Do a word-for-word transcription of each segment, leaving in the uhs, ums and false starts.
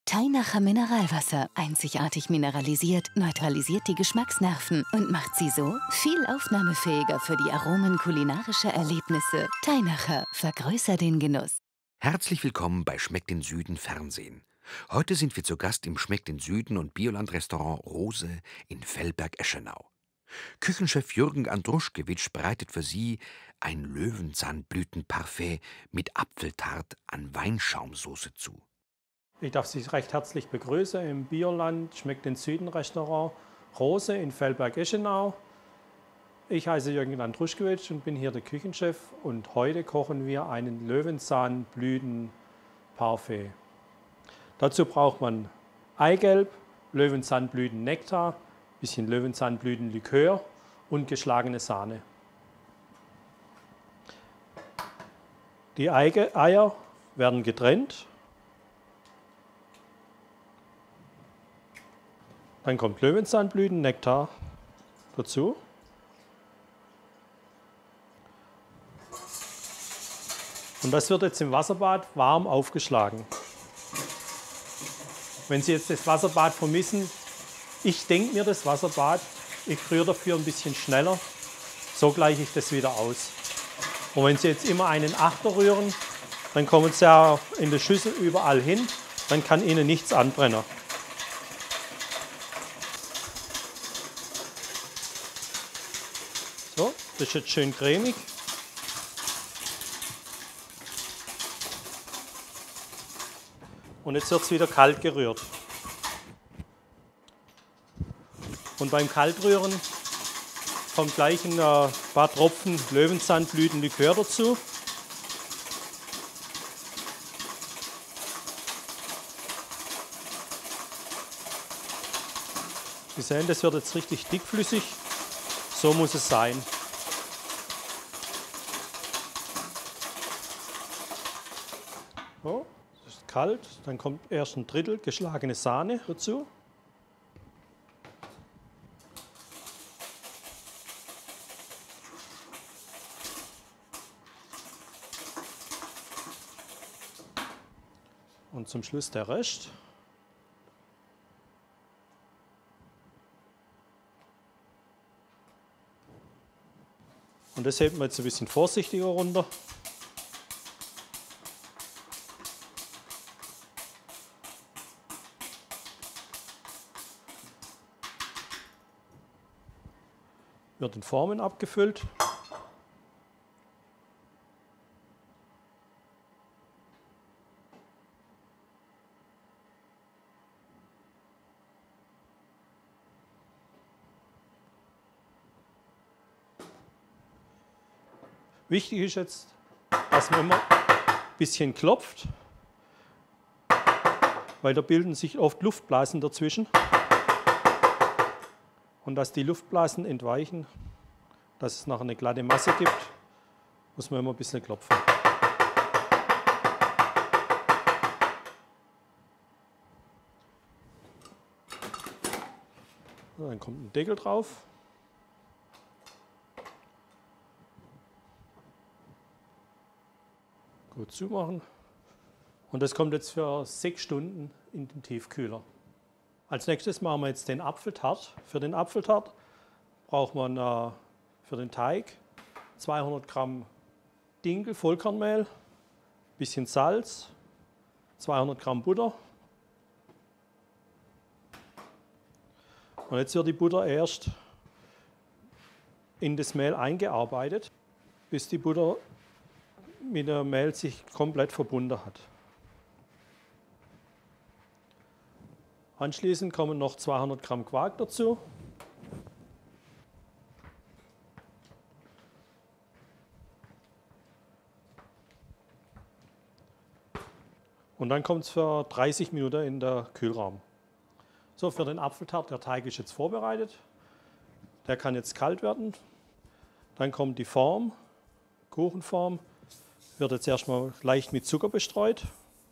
Teinacher Mineralwasser, einzigartig mineralisiert, neutralisiert die Geschmacksnerven und macht sie so viel aufnahmefähiger für die Aromen kulinarischer Erlebnisse. Teinacher, vergrößer den Genuss. Herzlich willkommen bei Schmeckt den Süden Fernsehen. Heute sind wir zu Gast im Schmeckt den Süden und Bioland-Restaurant Rose in Velberg-Eschenau. Küchenchef Jürgen Andruschkewitsch bereitet für Sie ein Löwenzahnblütenparfait mit Apfeltart an Weinschaumsoße zu. Ich darf Sie recht herzlich begrüßen im Bioland Schmeckt den Süden Restaurant Rose in Velberg-Eschenau. Ich heiße Jürgen Andruschkewitsch und bin hier der Küchenchef und heute kochen wir einen Löwenzahnblütenparfait. Dazu braucht man Eigelb, Löwenzahnblütennektar, bisschen Löwenzahnblütenlikör und geschlagene Sahne. Die Eier werden getrennt. Dann kommt Löwenzahnblütennektar dazu. Und das wird jetzt im Wasserbad warm aufgeschlagen. Wenn Sie jetzt das Wasserbad vermissen, ich denke mir das Wasserbad, ich rühre dafür ein bisschen schneller, so gleiche ich das wieder aus. Und wenn Sie jetzt immer einen Achter rühren, dann kommen Sie ja in der Schüssel überall hin, dann kann Ihnen nichts anbrennen. So, das ist jetzt schön cremig. Und jetzt wird es wieder kalt gerührt. Und beim Kaltrühren kommt gleich ein paar Tropfen Löwenzahnblütenlikör dazu. Sie sehen, das wird jetzt richtig dickflüssig. So muss es sein. So, das ist kalt. Dann kommt erst ein Drittel geschlagene Sahne dazu. Und zum Schluss der Rest. Und das heben wir jetzt ein bisschen vorsichtiger runter. Wird in Formen abgefüllt. Wichtig ist jetzt, dass man immer ein bisschen klopft, weil da bilden sich oft Luftblasen dazwischen. Und dass die Luftblasen entweichen, dass es nachher eine glatte Masse gibt, muss man immer ein bisschen klopfen. Dann kommt ein Deckel drauf. Gut zumachen. Und das kommt jetzt für sechs Stunden in den Tiefkühler. Als nächstes machen wir jetzt den Apfeltart. Für den Apfeltart braucht man äh, für den Teig zweihundert Gramm Dinkel, Vollkornmehl, bisschen Salz, zweihundert Gramm Butter. Und jetzt wird die Butter erst in das Mehl eingearbeitet, bis die Butter mit dem Mehl sich komplett verbunden hat. Anschließend kommen noch zweihundert Gramm Quark dazu. Und dann kommt es für dreißig Minuten in den Kühlraum. So, für den Apfeltart, der Teig ist jetzt vorbereitet. Der kann jetzt kalt werden. Dann kommt die Form, Kuchenform, wird jetzt erstmal leicht mit Zucker bestreut.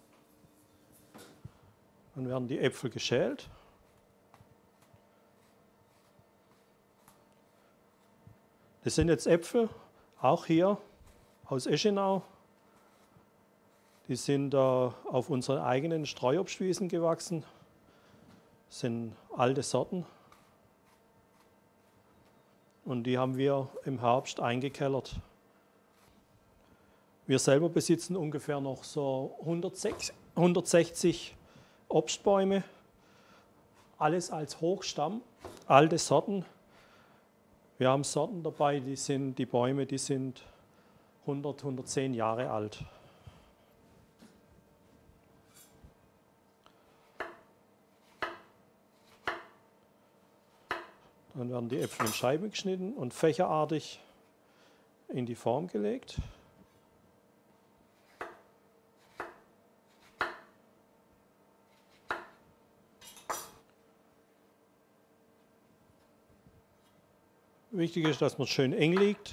Dann werden die Äpfel geschält. Das sind jetzt Äpfel, auch hier aus Eschenau. Die sind äh, auf unseren eigenen Streuobstwiesen gewachsen. Das sind alte Sorten. Und die haben wir im Herbst eingekellert. Wir selber besitzen ungefähr noch so hundertsechzig Obstbäume. Alles als Hochstamm, alte Sorten. Wir haben Sorten dabei, die sind, die Bäume, die sind hundert, hundertzehn Jahre alt. Dann werden die Äpfel in Scheiben geschnitten und fächerartig in die Form gelegt. Wichtig ist, dass man schön eng liegt,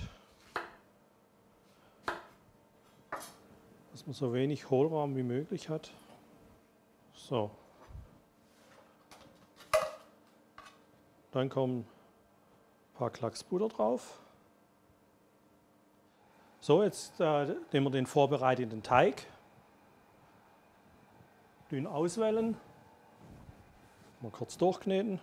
dass man so wenig Hohlraum wie möglich hat. So. Dann kommen ein paar Klacks Butter drauf. So, jetzt äh, nehmen wir den vorbereiteten Teig. Dünn auswählen. Mal kurz durchkneten.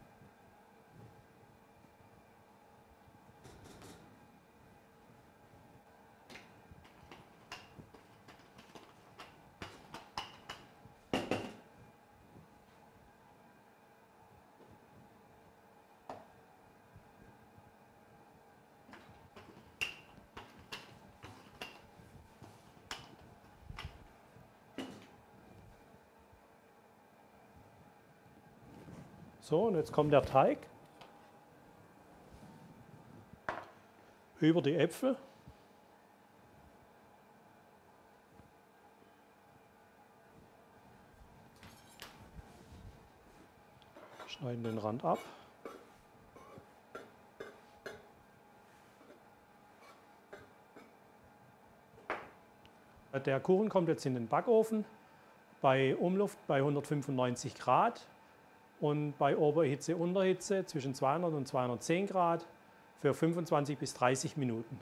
So, und jetzt kommt der Teig über die Äpfel. Schneiden den Rand ab. Der Kuchen kommt jetzt in den Backofen bei Umluft bei hundertfünfundneunzig Grad. Und bei Oberhitze, Unterhitze zwischen zweihundert und zweihundertzehn Grad für fünfundzwanzig bis dreißig Minuten.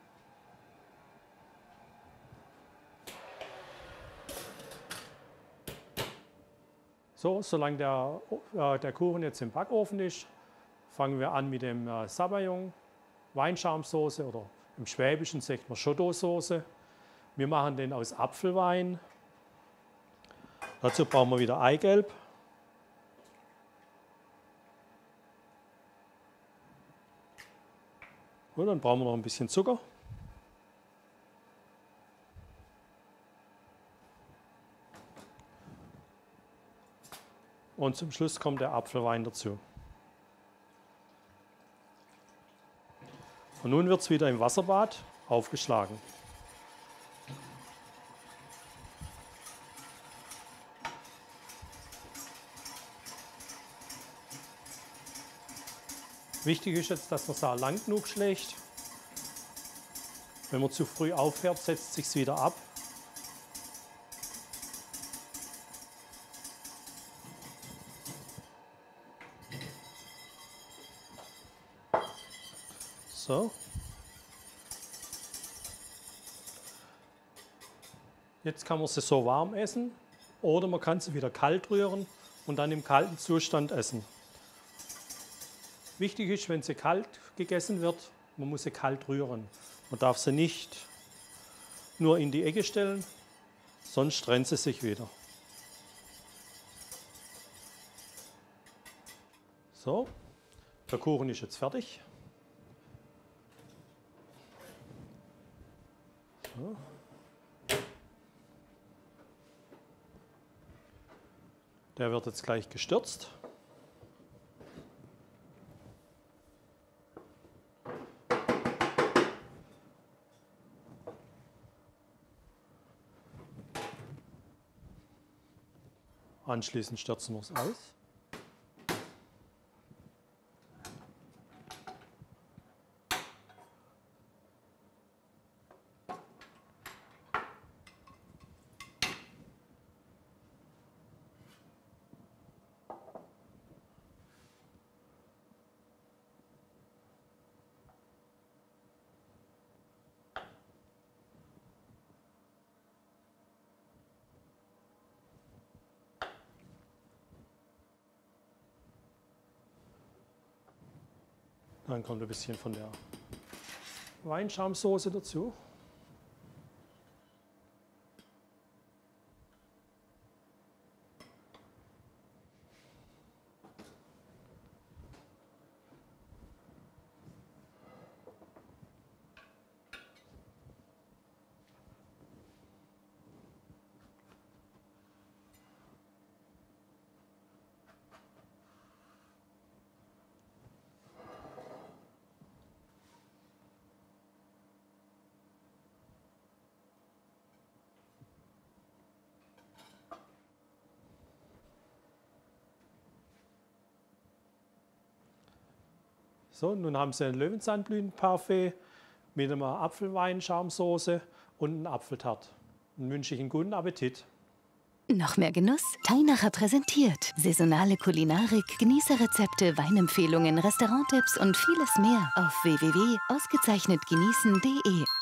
So, solange der, äh, der Kuchen jetzt im Backofen ist, fangen wir an mit dem äh, Sabayon, Weinschaumsoße oder im Schwäbischen sagt man Chotto-Soße. Wir machen den aus Apfelwein. Dazu brauchen wir wieder Eigelb. Und dann brauchen wir noch ein bisschen Zucker. Und zum Schluss kommt der Apfelwein dazu. Und nun wird es wieder im Wasserbad aufgeschlagen. Wichtig ist jetzt, dass man es lang genug schlägt. Wenn man zu früh aufhört, setzt es sich wieder ab. So. Jetzt kann man sie so warm essen oder man kann sie wieder kalt rühren und dann im kalten Zustand essen. Wichtig ist, wenn sie kalt gegessen wird, man muss sie kalt rühren. Man darf sie nicht nur in die Ecke stellen, sonst trennt sie sich wieder. So, der Kuchen ist jetzt fertig. So. Der wird jetzt gleich gestürzt. Anschließend stürzen wir es aus. Dann kommt ein bisschen von der Weinschaumsoße dazu. So, nun haben Sie ein Löwenzahnblütenparfait mit einer Apfelweinschaumsoße und einem Apfeltart. Dann wünsche ich Ihnen guten Appetit. Noch mehr Genuss? Teinacher präsentiert. Saisonale Kulinarik, Genießerrezepte, Weinempfehlungen, Restauranttipps und vieles mehr auf w w w punkt ausgezeichnet genießen punkt de.